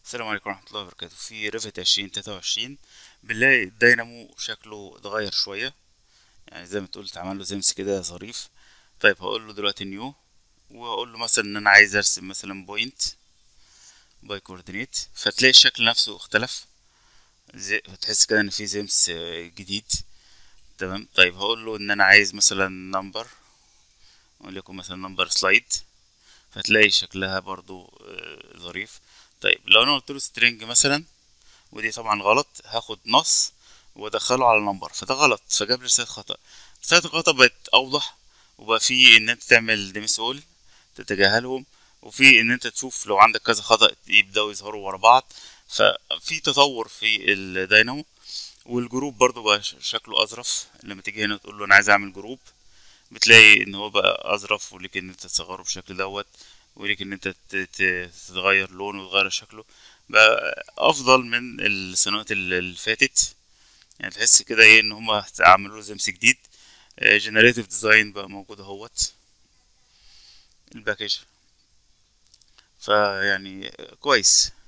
السلام عليكم ورحمة الله وبركاته. في ريفت 2023 بنلاقي الدينامو شكله اتغير شوية، يعني زي ما تقول اتعمل له زمس كده ظريف. طيب هقول له دلوقتي نيو، وهقول له مثلا ان انا عايز ارسم مثلا بوينت باي كوردينيت، فتلاقي الشكل نفسه اختلف. زي تحس كده ان في زمس جديد. تمام. طيب هقول له ان انا عايز مثلا نمبر، وليكن مثلا نمبر سلايد، فتلاقي شكلها برضو ظريف. طيب لو انا قلت له سترينج مثلا، ودي طبعا غلط، هاخد نص وادخله على نمبر، فده غلط، فجاب لي رسالة خطأ. رسالة الخطأ بقت اوضح، وبقى في ان انت تعمل ديمسول تتجاهلهم، وفي ان انت تشوف لو عندك كذا خطأ يبدأوا يظهروا ورا بعض. ففي تطور في الداينامو. والجروب برضو بقى شكله اظرف، لما تيجي هنا تقول له انا عايز اعمل جروب، بتلاقي ان هو بقى اظرف، وليك ان انت تصغره بالشكل دوت، وليك ان انت تغير لونه وتغير شكله. بقى افضل من السنوات اللي فاتت. يعني تحس كده ايه ان هما عملوا له زمس جديد. جنريتيف ديزاين بقى موجود اهوت الباكج، فيعني كويس.